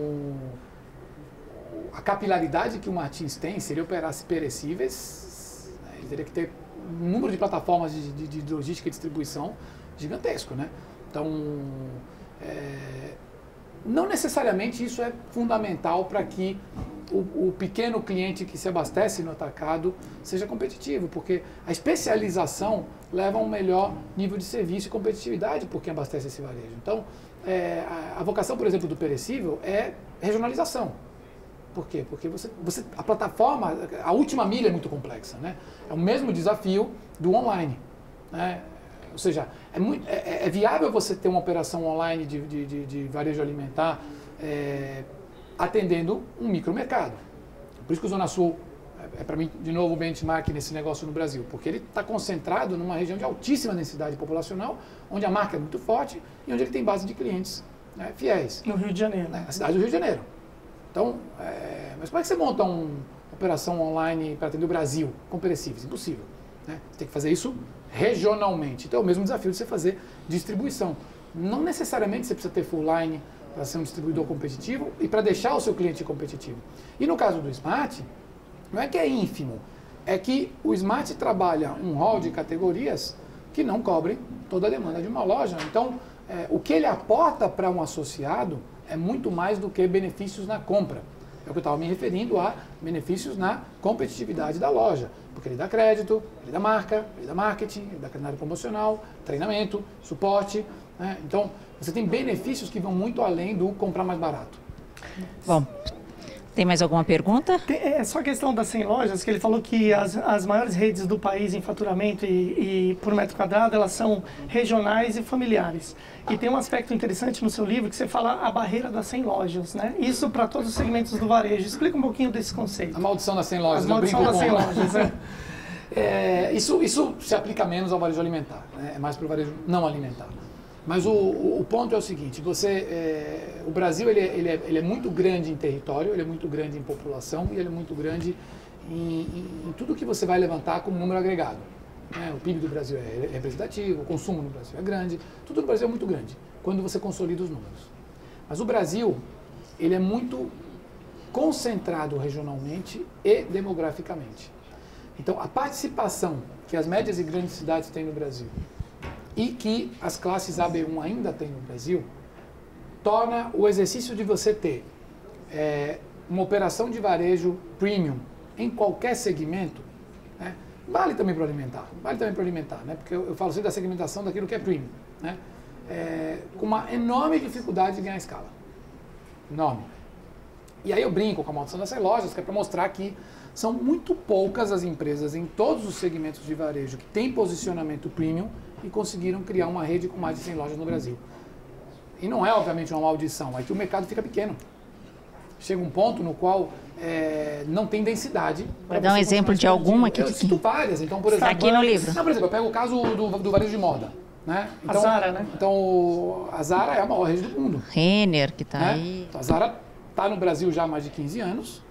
Speaker 2: a capilaridade que o Martins tem, se ele operasse perecíveis, né, ele teria que ter um número de plataformas de, de, de logística e distribuição gigantesco, né? Então, é, não necessariamente isso é fundamental para que o, o pequeno cliente que se abastece no atacado seja competitivo, porque a especialização leva a um melhor nível de serviço e competitividade por quem abastece esse varejo. Então, é, a, a vocação, por exemplo, do perecível é regionalização. Por quê? Porque você, você, a plataforma, a última milha é muito complexa, né? É o mesmo desafio do online, né? Ou seja, é, muito, é, é viável você ter uma operação online de, de, de, de varejo alimentar é, atendendo um micromercado. Por isso que o Zona Sul é, é para mim, de novo, o benchmark nesse negócio no Brasil, porque ele está concentrado numa região de altíssima densidade populacional, onde a marca é muito forte e onde ele tem base de clientes, né, fiéis.
Speaker 3: No Rio de Janeiro.
Speaker 2: Na cidade do Rio de Janeiro. Então, é, mas como é que você monta uma operação online para atender o Brasil com perecíveis? Impossível, né? Você tem que fazer isso regionalmente. Então, é o mesmo desafio de você fazer distribuição. Não necessariamente você precisa ter full line para ser um distribuidor competitivo e para deixar o seu cliente competitivo. E no caso do Smart, não é que é ínfimo, é que o Smart trabalha um hall de categorias que não cobrem toda a demanda de uma loja. Então, é, o que ele aporta para um associado é muito mais do que benefícios na compra. É o que eu estava me referindo a benefícios na competitividade da loja. Porque ele dá crédito, ele dá marca, ele dá marketing, ele dá calendário promocional, treinamento, suporte. Né? Então, você tem benefícios que vão muito além do comprar mais barato.
Speaker 1: Bom, tem mais alguma pergunta?
Speaker 3: Tem, é só a questão das cem lojas, que ele falou que as, as maiores redes do país em faturamento e, e por metro quadrado, elas são regionais e familiares. E tem um aspecto interessante no seu livro que você fala a barreira das cem lojas, né? Isso para todos os segmentos do varejo. Explica um pouquinho desse conceito.
Speaker 2: A maldição das cem lojas.
Speaker 3: A maldição das cem lojas, né?
Speaker 2: É, isso, isso se aplica menos ao varejo alimentar, né? É mais para o varejo não alimentar. Mas o, o, o ponto é o seguinte, você, é, o Brasil ele, ele, é, ele é muito grande em território, ele é muito grande em população e ele é muito grande em, em, em tudo que você vai levantar como número agregado. Né? O P I B do Brasil é representativo, o consumo no Brasil é grande, tudo no Brasil é muito grande, quando você consolida os números. Mas o Brasil, ele é muito concentrado regionalmente e demograficamente. Então, a participação que as médias e grandes cidades têm no Brasil e que as classes A B um ainda têm no Brasil, torna o exercício de você ter é, uma operação de varejo premium em qualquer segmento, né, vale também para alimentar, vale também para alimentar, né, porque eu, eu falo sempre da segmentação daquilo que é premium, né, é, com uma enorme dificuldade de ganhar escala, enorme. E aí eu brinco com a maldição dessas lojas, que é para mostrar que são muito poucas as empresas em todos os segmentos de varejo que têm posicionamento premium e conseguiram criar uma rede com mais de cem lojas no Brasil. E não é, obviamente, uma maldição, é que o mercado fica pequeno. Chega um ponto no qual é, não tem densidade.
Speaker 1: Vai dar um exemplo de alguma aqui?
Speaker 2: Eu cito várias. Então, por exemplo,
Speaker 1: está aqui no livro.
Speaker 2: Não, por exemplo, eu pego o caso do, do varejo de moda. Né? Então,
Speaker 3: a Zara, né?
Speaker 2: Então, a Zara é a maior rede do mundo.
Speaker 1: Renner, que está
Speaker 2: né?
Speaker 1: aí.
Speaker 2: Então, a Zara está no Brasil já há mais de quinze anos.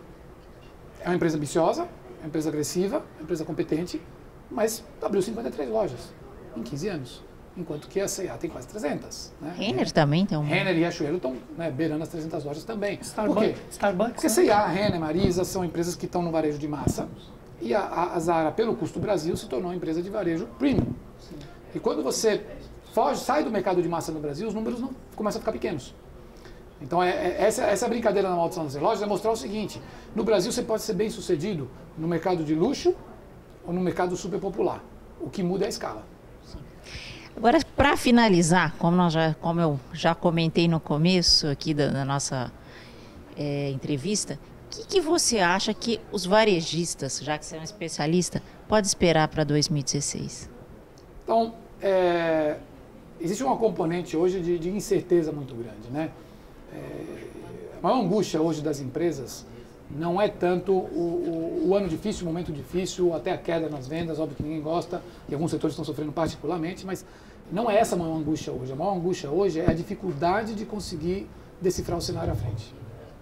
Speaker 2: É uma empresa ambiciosa, é uma empresa agressiva, é uma empresa competente, mas abriu cinquenta e três lojas em quinze anos. Enquanto que a C e A tem quase trezentas. Né?
Speaker 1: Renner também tem um.
Speaker 2: Renner e Riachuelo estão, né, beirando as trezentas lojas também.
Speaker 3: Starbucks,
Speaker 2: Por quê?
Speaker 3: Starbucks,
Speaker 2: Porque C e A, Renner, Marisa são empresas que estão no varejo de massa e a, a, a Zara, pelo custo Brasil, se tornou uma empresa de varejo premium. Sim. E quando você foge, sai do mercado de massa no Brasil, os números não, começam a ficar pequenos. Então, é, é, essa, essa brincadeira na maldição das lojas é mostrar o seguinte: no Brasil você pode ser bem sucedido no mercado de luxo ou no mercado super popular. O que muda é a escala.
Speaker 1: Agora, para finalizar, como, nós já, como eu já comentei no começo aqui da, da nossa é, entrevista, o que, que você acha que os varejistas, já que você é um especialista, pode esperar para dois mil e dezesseis?
Speaker 2: Então, é, existe uma componente hoje de, de incerteza muito grande, né? É, a maior angústia hoje das empresas não é tanto o, o, o ano difícil, o momento difícil, até a queda nas vendas, óbvio que ninguém gosta, e alguns setores estão sofrendo particularmente, mas não é essa a maior angústia hoje. A maior angústia hoje é a dificuldade de conseguir decifrar o cenário à frente.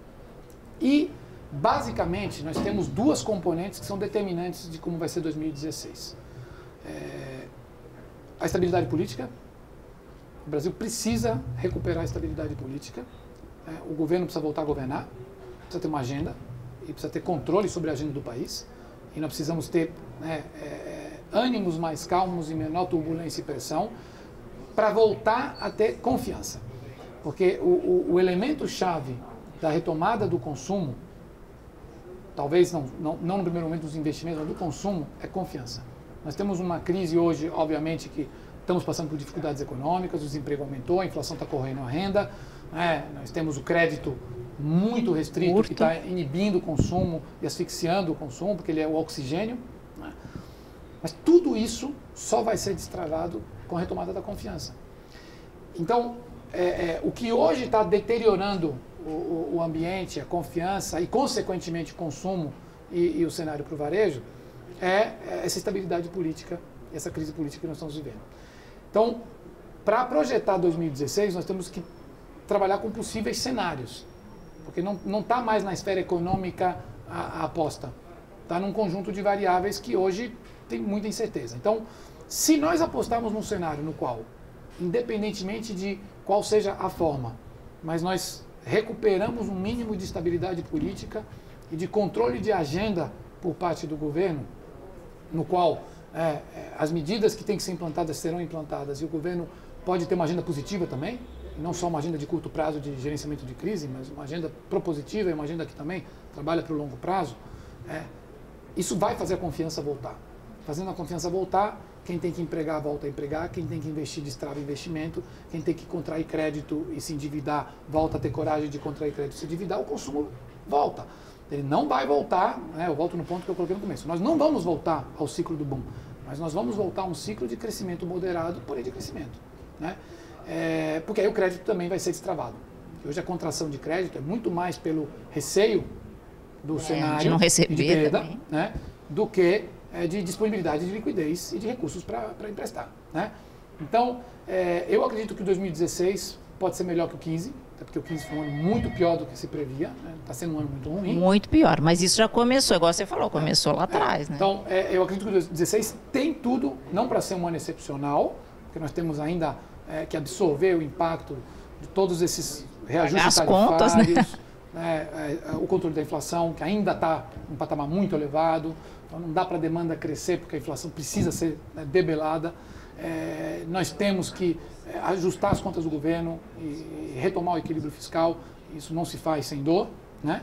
Speaker 2: E, basicamente, nós temos duas componentes que são determinantes de como vai ser dois mil e dezesseis. É, a estabilidade política. O Brasil precisa recuperar a estabilidade política. É, o governo precisa voltar a governar, precisa ter uma agenda e precisa ter controle sobre a agenda do país. E nós precisamos ter né, é, ânimos mais calmos e menor turbulência e pressão para voltar a ter confiança. Porque o, o, o elemento-chave da retomada do consumo, talvez não, não, não no primeiro momento dos investimentos, mas do consumo, é confiança. Nós temos uma crise hoje, obviamente, que estamos passando por dificuldades econômicas, o desemprego aumentou, a inflação está correndo a renda, né? Nós temos o crédito muito restrito, Curto. que está inibindo o consumo e asfixiando o consumo, porque ele é o oxigênio. Né? Mas tudo isso só vai ser destravado com a retomada da confiança. Então, é, é, o que hoje está deteriorando o, o, o ambiente, a confiança e, consequentemente, o consumo e, e o cenário para o varejo é essa estabilidade política, essa crise política que nós estamos vivendo. Então, para projetar dois mil e dezesseis, nós temos que trabalhar com possíveis cenários, porque não está mais na esfera econômica a, a aposta, está num conjunto de variáveis que hoje tem muita incerteza. Então, se nós apostarmos num cenário no qual, independentemente de qual seja a forma, mas nós recuperamos um mínimo de estabilidade política e de controle de agenda por parte do governo, no qual é, as medidas que têm que ser implantadas serão implantadas e o governo pode ter uma agenda positiva também, não só uma agenda de curto prazo de gerenciamento de crise, mas uma agenda propositiva e uma agenda que também trabalha para o longo prazo. É, isso vai fazer a confiança voltar. Fazendo a confiança voltar, quem tem que empregar, volta a empregar, quem tem que investir, destrava investimento, quem tem que contrair crédito e se endividar, volta a ter coragem de contrair crédito e se endividar, o consumo volta. Ele não vai voltar, né, eu volto no ponto que eu coloquei no começo, nós não vamos voltar ao ciclo do boom, mas nós vamos voltar a um ciclo de crescimento moderado, porém de crescimento. Né? É, porque aí o crédito também vai ser destravado. Hoje a contração de crédito é muito mais pelo receio do
Speaker 1: é,
Speaker 2: cenário
Speaker 1: de não receber
Speaker 2: e de perda,
Speaker 1: também.
Speaker 2: Né, do que é, de disponibilidade de liquidez e de recursos para emprestar. Né? Então, é, eu acredito que o dois mil e dezesseis pode ser melhor que o quinze, até porque o quinze foi um ano muito pior do que se previa, está né? sendo um ano muito ruim.
Speaker 1: Muito pior, mas isso já começou, igual você falou, começou lá atrás.
Speaker 2: É,
Speaker 1: né?
Speaker 2: Então, é, eu acredito que o dois mil e dezesseis tem tudo, não para ser um ano excepcional, porque nós temos ainda é, que absorver o impacto de todos esses reajustes
Speaker 1: As
Speaker 2: tarifários,
Speaker 1: contas, né?
Speaker 2: Né, é, o controle da inflação, que ainda está em um patamar muito elevado, então não dá para a demanda crescer, porque a inflação precisa ser né, debelada. É, nós temos que é, ajustar as contas do governo e, e retomar o equilíbrio fiscal, isso não se faz sem dor, né?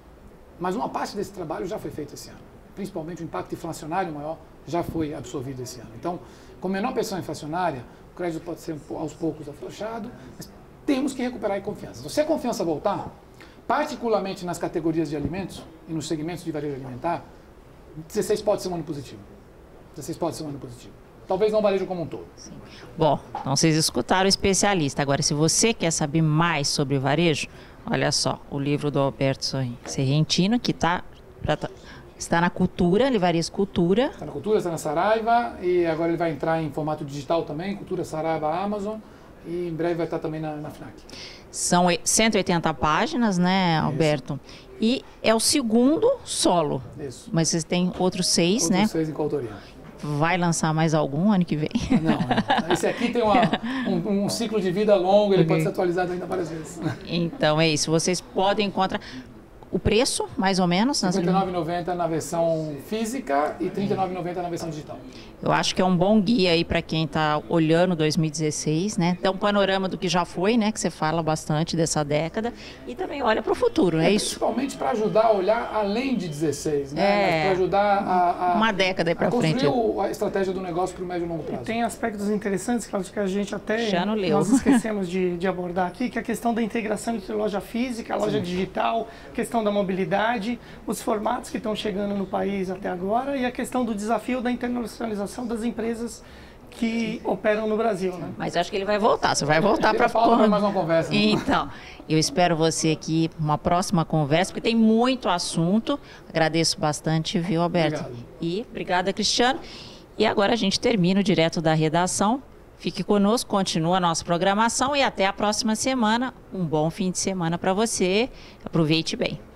Speaker 2: Mas uma parte desse trabalho já foi feito esse ano, principalmente o impacto inflacionário maior já foi absorvido esse ano. Então, com menor pressão inflacionária, o crédito pode ser aos poucos afrouxado, mas temos que recuperar a confiança. Se a confiança voltar, particularmente nas categorias de alimentos e nos segmentos de varejo alimentar, dezesseis pode ser um ano positivo. dezesseis pode ser um ano positivo. Talvez não o varejo como um todo.
Speaker 1: Sim. Bom, então vocês escutaram o especialista. Agora, se você quer saber mais sobre varejo, olha só, o livro do Alberto Serrentino, que tá, tá, está na Cultura, Livrarias Cultura.
Speaker 2: Está na Cultura, está na Saraiva, e agora ele vai entrar em formato digital também, Cultura, Saraiva, Amazon, e em breve vai estar também na, na FNAC.
Speaker 1: São cento e oitenta páginas, né, Alberto? Isso. E é o segundo solo.
Speaker 2: Isso.
Speaker 1: Mas vocês têm outros seis,
Speaker 2: outros
Speaker 1: né?
Speaker 2: Outros seis em coautoria.
Speaker 1: Vai lançar mais algum ano que vem?
Speaker 2: Não, não. Esse aqui tem uma, um, um ciclo de vida longo, ele okay. pode ser atualizado ainda várias vezes.
Speaker 1: Então é isso, vocês podem encontrar o preço, mais ou menos?
Speaker 2: cinquenta e nove reais e noventa centavos na versão física e trinta e nove reais e noventa centavos na versão digital.
Speaker 1: Eu acho que é um bom guia aí para quem está olhando dois mil e dezesseis, né? Dá um panorama do que já foi, né? Que você fala bastante dessa década e também olha para o futuro, é, é isso?
Speaker 2: Principalmente para ajudar a olhar além de dezesseis, né? É, para ajudar a, a
Speaker 1: uma década aí para frente.
Speaker 2: Construir a estratégia do negócio para o médio e longo prazo.
Speaker 3: E tem aspectos interessantes, Cláudio, que a gente até
Speaker 1: já não leu.
Speaker 3: nós esquecemos de, de abordar aqui, que é a questão da integração entre loja física, loja Sim. digital, questão da mobilidade, os formatos que estão chegando no país até agora e a questão do desafio da internacionalização das empresas que operam no Brasil, né?
Speaker 1: Mas acho que ele vai voltar, você vai voltar para
Speaker 2: falar mais uma conversa. Né?
Speaker 1: Então, eu espero você aqui uma próxima conversa, porque tem muito assunto. Agradeço bastante, viu, Alberto?
Speaker 2: Obrigado.
Speaker 1: E obrigada, Cristiano. E agora a gente termina o Direto da Redação. Fique conosco, continua a nossa programação e até a próxima semana. Um bom fim de semana para você. Aproveite bem.